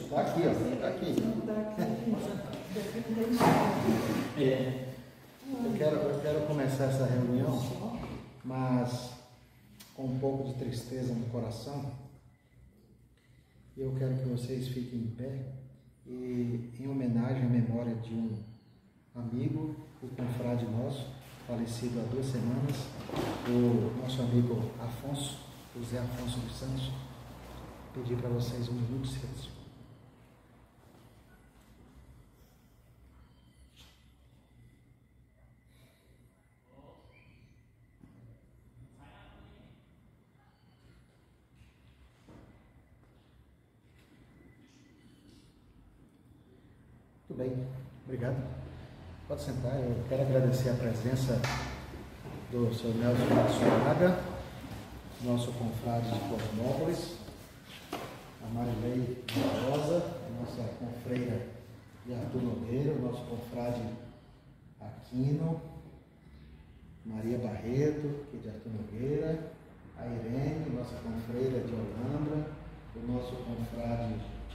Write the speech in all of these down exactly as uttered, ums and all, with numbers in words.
Está aqui, ó. Está aqui. É, eu, quero, eu quero começar essa reunião, mas com um pouco de tristeza no coração. Eu quero que vocês fiquem em pé e, em homenagem à memória de um amigo e confrade nosso, falecido há duas semanas, o nosso amigo Afonso, José Afonso dos Santos, pedir para vocês um minuto de silêncio. Tudo bem, obrigado. Pode sentar, eu quero agradecer a presença do senhor Nelson Matsunaga, nosso confrade de Cornópolis, a Marilei Rosa, a nossa confreira de Arthur Nogueira, o nosso confrade Aquino, Maria Barreto, que é de Arthur Nogueira, a Irene, nossa confreira de Olambra, o nosso confrade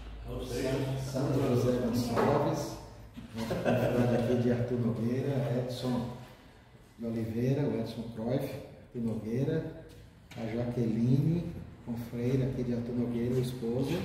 Santo José Gonçalves, nosso confrade aqui de Arthur Nogueira, Edson de Oliveira, o Edson Cruyff, Arthur Nogueira, a Jaqueline, confreira aqui de Arthur Nogueira, o esposo,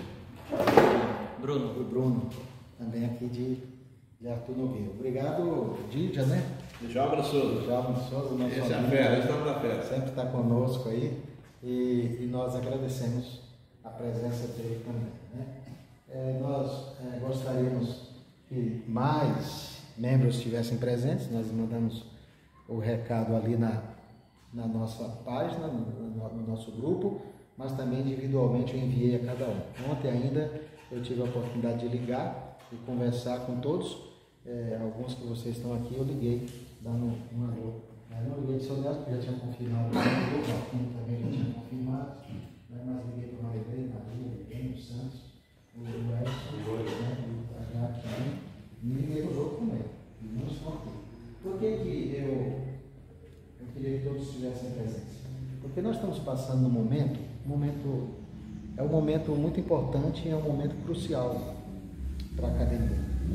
Bruno. o Bruno, também aqui de, de Arthur Nogueira. Obrigado, Dídia, né? Djalma Souza. Djalma Souza, nosso Esse é a amigo, fera, estamos na fera. sempre está conosco aí, e, e nós agradecemos a presença dele também, né? É, nós é, gostaríamos que mais membros estivessem presentes. Nós mandamos o recado ali na, na nossa página, no, no nosso grupo, mas também individualmente eu enviei a cada um. Ontem ainda eu tive a oportunidade de ligar e conversar com todos. É, alguns que vocês estão aqui eu liguei, dando um alô. Eu não liguei de seu Nelson, porque já tinha confirmado, o Marquinhos também já tinha confirmado, né? Mas liguei para o Marilei, Maria, liguei no Santos, o Edson, né? O Jaque também, e liguei para os outros também, e não escutei. Por que que eu, eu queria que todos estivessem presentes? Porque nós estamos passando num momento, um momento, é um momento muito importante e é um momento crucial para a academia.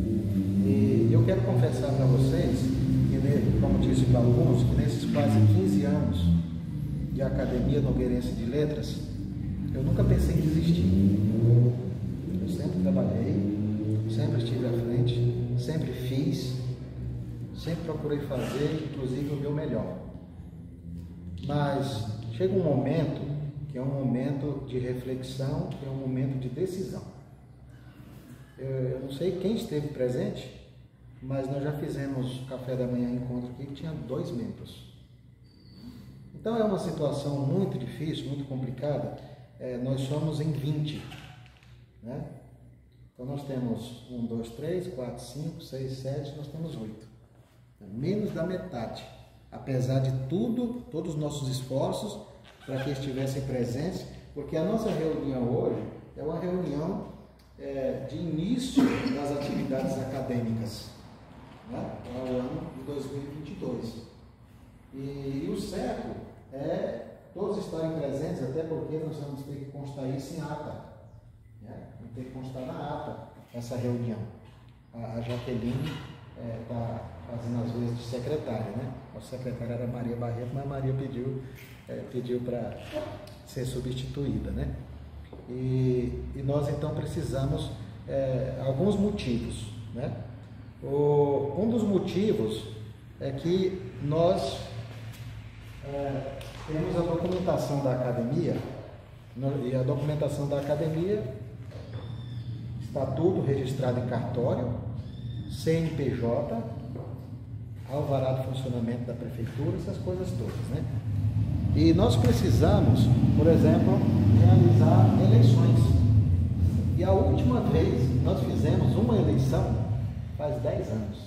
E eu quero confessar para vocês, que, como disse para alguns, que nesses quase quinze anos de Academia Nogueirense de Letras, eu nunca pensei em desistir. Eu sempre trabalhei, sempre estive à frente, sempre fiz, sempre procurei fazer, inclusive, o meu melhor. Mas chega um momento que é um momento de reflexão, que é um momento de decisão. Eu, eu não sei quem esteve presente, mas nós já fizemos café da manhã encontro aqui que tinha dois membros. Então é uma situação muito difícil, muito complicada. É, nós somos em vinte, né? Então nós temos um, dois, três, quatro, cinco, seis, sete, nós temos oito. Menos da metade. Apesar de tudo, todos os nossos esforços para que estivessem presentes, porque a nossa reunião hoje é uma reunião é, de início das atividades acadêmicas, né, para o ano de dois mil e vinte e dois. E, e o certo é todos estarem presentes, até porque nós vamos ter que constar isso em ata, né? Vamos ter que constar na ata essa reunião. A, a Jaqueline está é, fazendo as vezes de secretária, né? A secretária era Maria Barreto, mas a Maria pediu, é, pediu para ser substituída, né? E, e nós então precisamos é, alguns motivos, né? O, um dos motivos é que nós é, temos a documentação da academia, no, e a documentação da academia está tudo registrado em cartório, C N P J, alvará de funcionamento da prefeitura, essas coisas todas, né? E nós precisamos, por exemplo, realizar eleições. E a última vez nós fizemos uma eleição faz dez anos.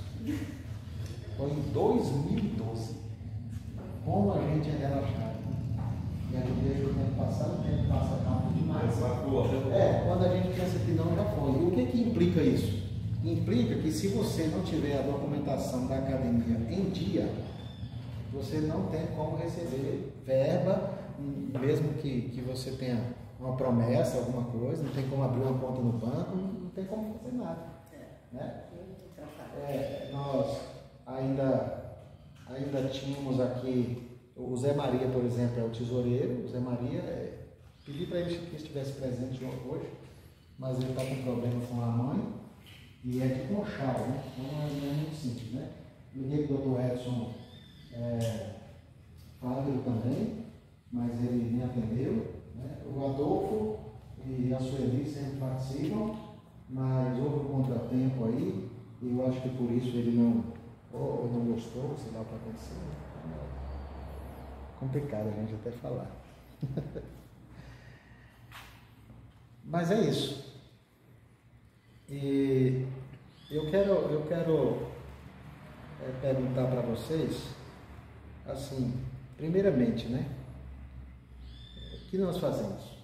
Foi em dois mil e doze. Como a gente é relaxado. E a gente veio o tempo passado, o tempo passa rápido demais. É, quando a gente pensa que não, já foi. E o que que implica isso? Implica que se você não tiver a documentação da academia em dia, você não tem como receber verba, mesmo que, que você tenha uma promessa, alguma coisa, não tem como abrir uma conta no banco, não, não tem como fazer nada. Né? É, nós ainda, ainda tínhamos aqui o Zé Maria, por exemplo, é o tesoureiro. O Zé Maria, é, pedi para ele que estivesse presente hoje, mas ele está com problema com a mãe e é de Conchal, né? Então não é muito simples, né? Liguei para o doutor Edson é, Fábio também, mas ele me atendeu. Né? O Adolfo e a Sueli sempre participam, mas houve um contratempo aí, e eu acho que por isso ele não, ou não gostou, sei lá o que aconteceu. Complicado a gente até falar. Mas é isso. E eu quero, eu quero é, perguntar para vocês, assim, primeiramente, né? O que nós fazemos?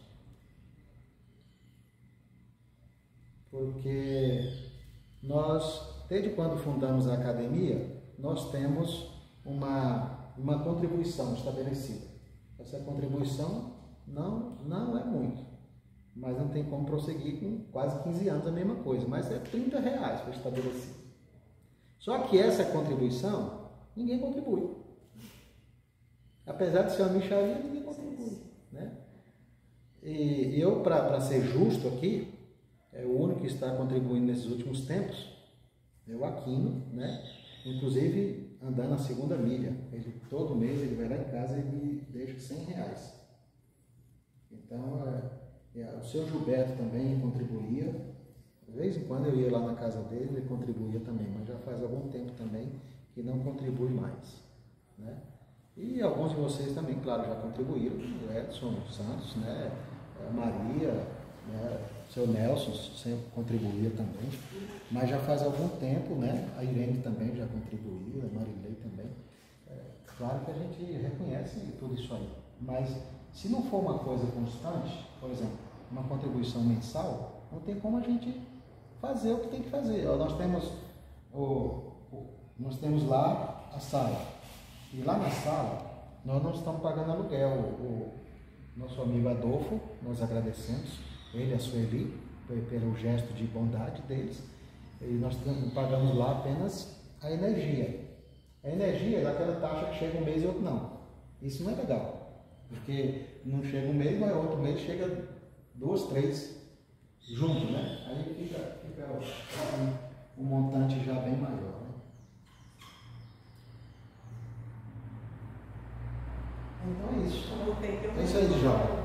Porque nós, desde quando fundamos a academia, nós temos uma, uma contribuição estabelecida. Essa contribuição não, não é muito, mas não tem como prosseguir com quase quinze anos a mesma coisa, mas é trinta reais para estabelecer. Só que essa contribuição, ninguém contribui. Apesar de ser uma mixaria, ninguém contribui. Né? E eu, para ser justo aqui, é o único que está contribuindo nesses últimos tempos, é o Aquino, né? Inclusive andando a segunda milha. Ele, todo mês ele vai lá em casa e me deixa cem reais. Então, é, é, o seu Gilberto também contribuía. De vez em quando eu ia lá na casa dele, ele contribuía também, mas já faz algum tempo também que não contribui mais. Né? E alguns de vocês também, claro, já contribuíram, o Edson Santos, né? A Maria, né? O seu Nelson sempre contribuía também, mas já faz algum tempo, né? A Irene também já contribuiu, a Marilei também. É, claro que a gente reconhece tudo isso aí, mas se não for uma coisa constante, por exemplo, uma contribuição mensal, não tem como a gente fazer o que tem que fazer. Nós temos, o, o, nós temos lá a sala, e lá na sala nós não estamos pagando aluguel. O, o nosso amigo Adolfo, nós agradecemos, ele e a Sueli, pelo gesto de bondade deles, e nós pagamos lá apenas a energia. A energia é daquela taxa que chega um mês e outro não. Isso não é legal, porque não chega um mês, mas outro mês chega duas, três juntos, né? Aí fica, fica um, um montante já bem maior. Né? Então é isso. É isso aí, Djalma.